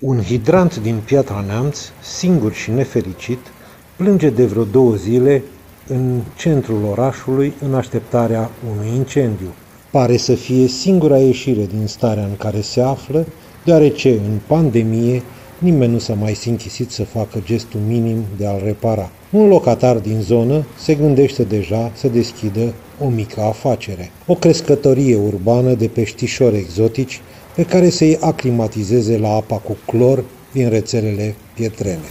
Un hidrant din Piatra Neamț, singur și nefericit, plânge de vreo 2 zile în centrul orașului în așteptarea unui incendiu. Pare să fie singura ieșire din starea în care se află, deoarece în pandemie nimeni nu s-a mai sinchisit să facă gestul minim de a-l repara. Un locatar din zonă se gândește deja să deschidă o mică afacere, o crescătorie urbană de peștișori exotici pe care să-i aclimatizeze la apa cu clor din rețelele pietrene.